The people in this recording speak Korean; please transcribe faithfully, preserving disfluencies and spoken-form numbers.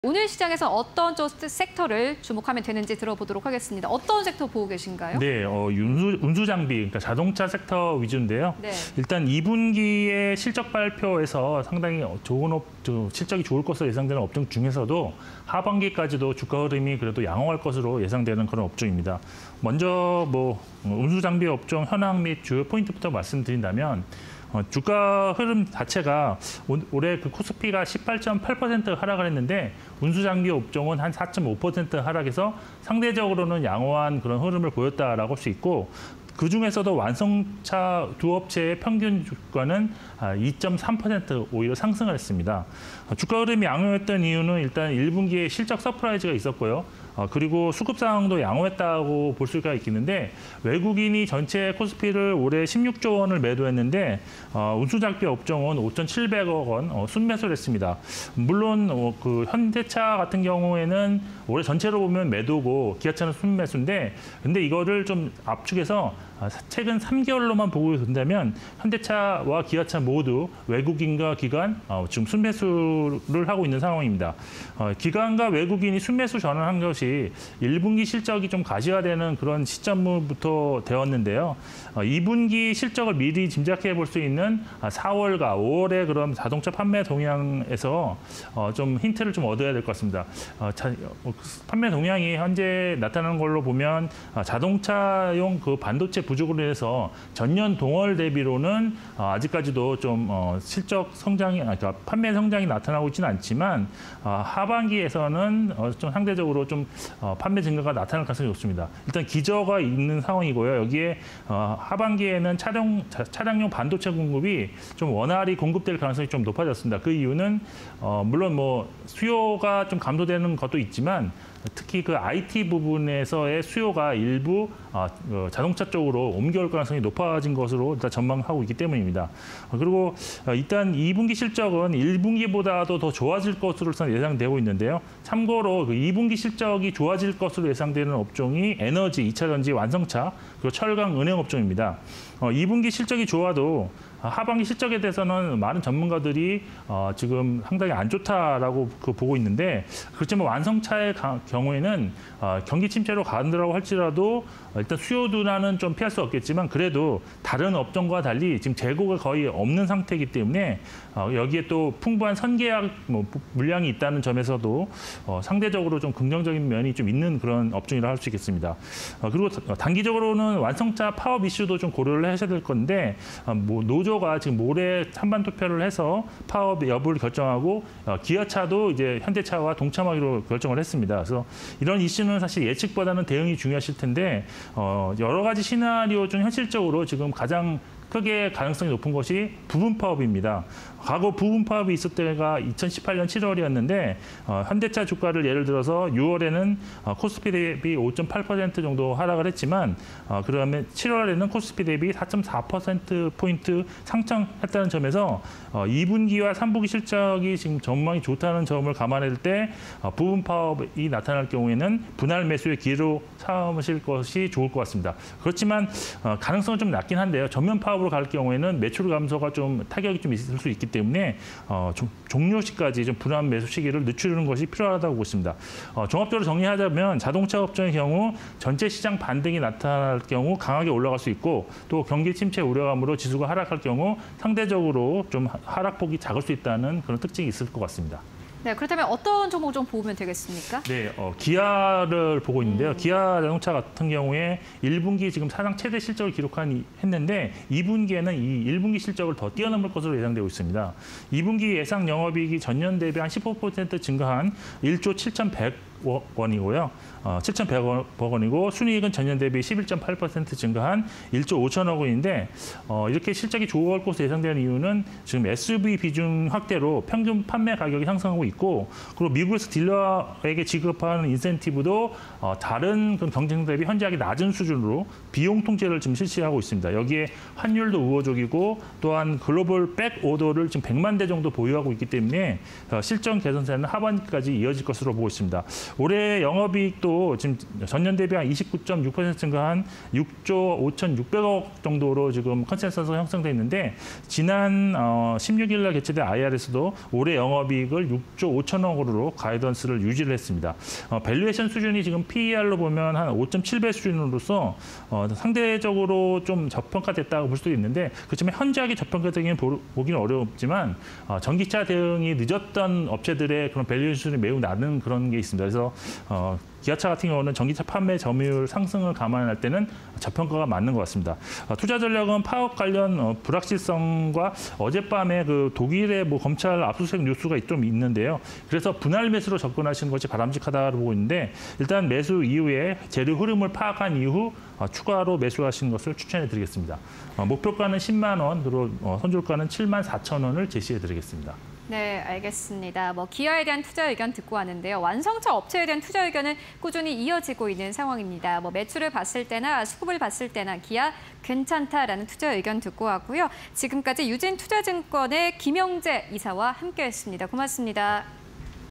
오늘 시장에서 어떤 쪽 섹터를 주목하면 되는지 들어보도록 하겠습니다. 어떤 섹터 보고 계신가요? 네, 어, 운수, 운수 장비, 그러니까 자동차 섹터 위주인데요. 네. 일단 이 분기의 실적 발표에서 상당히 좋은 업, 실적이 좋을 것으로 예상되는 업종 중에서도 하반기까지도 주가 흐름이 그래도 양호할 것으로 예상되는 그런 업종입니다. 먼저 뭐 운수 장비 업종 현황 및 주요 포인트부터 말씀드린다면. 어, 주가 흐름 자체가 올해 그 코스피가 십팔 점 팔 퍼센트 하락을 했는데 운수장비 업종은 한 사 점 오 퍼센트 하락해서 상대적으로는 양호한 그런 흐름을 보였다라고 할 수 있고 그중에서도 완성차 두 업체의 평균 주가는 이 점 삼 퍼센트 오히려 상승을 했습니다. 주가 흐름이 양호했던 이유는 일단 일 분기에 실적 서프라이즈가 있었고요. 어, 그리고 수급 상황도 양호했다고 볼 수가 있겠는데 외국인이 전체 코스피를 올해 십육조 원을 매도했는데 어, 운수장비 업종은 오천칠백억 원 어, 순매수를 했습니다. 물론 어, 그 현대차 같은 경우에는 올해 전체로 보면 매도고 기아차는 순매수인데 근데 이거를 좀 압축해서 최근 삼 개월로만 보고 된다면 현대차와 기아차 모두 외국인과 기관 어, 지금 순매수를 하고 있는 상황입니다. 어, 기관과 외국인이 순매수 전환한 것이 일 분기 실적이 좀 가시화되는 그런 시점부터 되었는데요. 어, 이 분기 실적을 미리 짐작해 볼 수 있는 사월과 오월의 그런 자동차 판매 동향에서 어, 좀 힌트를 좀 얻어야 될 것 같습니다. 어, 자, 어, 판매 동향이 현재 나타나는 걸로 보면 어, 자동차용 그 반도체 부족으로 인해서 전년 동월 대비로는 어, 아직까지도 좀 어, 실적 성장이, 그러니까 판매 성장이 나타나고 있지는 않지만 어, 하반기에서는 어, 좀 상대적으로 좀 어, 판매 증가가 나타날 가능성이 높습니다. 일단 기저가 있는 상황이고요. 여기에 어, 하반기에는 차량, 차, 차량용 반도체 공급이 좀 원활히 공급될 가능성이 좀 높아졌습니다. 그 이유는 어, 물론 뭐 수요가 좀 감소되는 것도 있지만 특히 그 아이티 부분에서의 수요가 일부 어, 어, 자동차 쪽으로 옮겨올 가능성이 높아진 것으로 일단 전망하고 있기 때문입니다. 어, 그리고 어, 일단 이 분기 실적은 일 분기보다도 더 좋아질 것으로 예상되고 있는데요. 참고로 그 이 분기 실적이 좋아질 것으로 예상되는 업종이 에너지, 이차 전지, 완성차, 그리고 철강, 은행 업종입니다. 어, 이 분기 실적이 좋아도 하반기 실적에 대해서는 많은 전문가들이 어, 지금 상당히 안 좋다라고 그 보고 있는데 그렇지만 완성차의 가, 경우에는 어, 경기 침체로 간다고 할지라도 일단 수요 둔화는 좀 피할 수 없겠지만 그래도 다른 업종과 달리 지금 재고가 거의 없는 상태이기 때문에 어, 여기에 또 풍부한 선계약 뭐, 물량이 있다는 점에서도 어, 상대적으로 좀 긍정적인 면이 좀 있는 그런 업종이라 할 수 있겠습니다. 어, 그리고 단기적으로는 완성차 파업 이슈도 좀 고려를 하셔야 될 건데 어, 뭐 노조가 지금 모레 찬반 투표를 해서 파업 여부를 결정하고 어, 기아차도 이제 현대차와 동참하기로 결정을 했습니다. 그래서 이런 이슈는 사실 예측보다는 대응이 중요하실 텐데 어, 여러 가지 시나리오 중 현실적으로 지금 가장 크게 가능성이 높은 것이 부분 파업입니다. 과거 부분 파업이 있을 때가 이천십팔 년 칠월이었는데 어, 현대차 주가를 예를 들어서 유월에는 어, 코스피 대비 오 점 팔 퍼센트 정도 하락을 했지만 어, 그다음에 칠월에는 코스피 대비 사 점 사 퍼센트 포인트 상승했다는 점에서 어, 이 분기와 삼 분기 실적이 지금 전망이 좋다는 점을 감안할 때 어, 부분 파업이 나타날 경우에는 분할 매수의 기회로 삼으실 것이 좋을 것 같습니다. 그렇지만 어, 가능성은 좀 낮긴 한데요. 전면 파업으로 갈 경우에는 매출 감소가 좀 타격이 좀 있을 수 있기 때문에 어, 좀 종료 시까지 좀 분할 매수 시기를 늦추는 것이 필요하다고 보십니다. 어, 종합적으로 정리하자면 자동차 업종의 경우 전체 시장 반등이 나타날 경우 강하게 올라갈 수 있고 또 경기 침체 우려감으로 지수가 하락할 경우 상대적으로 좀 하락폭이 작을 수 있다는 그런 특징이 있을 것 같습니다. 네, 그렇다면 어떤 종목 좀 보면 되겠습니까? 네, 어, 기아를 보고 있는데요. 음. 기아 자동차 같은 경우에 일 분기 지금 사상 최대 실적을 기록한 했는데 이 분기에는 이 일 분기 실적을 더 뛰어넘을 것으로 예상되고 있습니다. 이 분기 예상 영업이익이 전년 대비 한 십오 퍼센트 증가한 일조 칠천백 원이고요. 어, 칠천백억 원이고 순이익은 전년 대비 십일 점 팔 퍼센트 증가한 일조 오천억 원인데 어, 이렇게 실적이 좋을 것으로 예상되는 이유는 지금 에스유브이 비중 확대로 평균 판매 가격이 상승하고 있고 그리고 미국에서 딜러에게 지급하는 인센티브도 어, 다른 경쟁 대비 현저하게 낮은 수준으로 비용 통제를 지금 실시하고 있습니다. 여기에 환율도 우호적이고 또한 글로벌 백 오더를 지금 백만 대 정도 보유하고 있기 때문에 어, 실적 개선세는 하반기까지 이어질 것으로 보고 있습니다. 올해 영업이익도 지금 전년 대비 한 이십구 점 육 퍼센트 증가한 육조 오천육백억 정도로 지금 컨센서스가 형성돼 있는데 지난 어, 십육 일 날 개최된 아이알에서도 올해 영업이익을 육조 오천억으로 가이던스를 유지를 했습니다. 어, 밸류에이션 수준이 지금 피이알로 보면 한 오 점 칠 배 수준으로서 어, 상대적으로 좀 저평가됐다고 볼 수도 있는데 그렇지만 현저하게 저평가되기는 보기는 어렵지만 어, 전기차 대응이 늦었던 업체들의 그런 밸류에이션 수준이 매우 낮은 그런 게 있습니다. 그래서 어, 기아차 같은 경우는 전기차 판매 점유율 상승을 감안할 때는 저평가가 맞는 것 같습니다. 어, 투자 전략은 파업 관련 어, 불확실성과 어젯밤에 그 독일의 뭐 검찰 압수수색 뉴스가 좀 있는데요. 그래서 분할 매수로 접근하시는 것이 바람직하다고 보고 있는데 일단 매수 이후에 재료 흐름을 파악한 이후 어, 추가로 매수하시는 것을 추천해 드리겠습니다. 어, 목표가는 십만 원, 그리고 어, 선줄가는 칠만 사천 원을 제시해 드리겠습니다. 네, 알겠습니다. 뭐 기아에 대한 투자 의견 듣고 왔는데요. 완성차 업체에 대한 투자 의견은 꾸준히 이어지고 있는 상황입니다. 뭐 매출을 봤을 때나 수급을 봤을 때나 기아 괜찮다라는 투자 의견 듣고 왔고요. 지금까지 유진투자증권의 김영재 이사와 함께했습니다. 고맙습니다.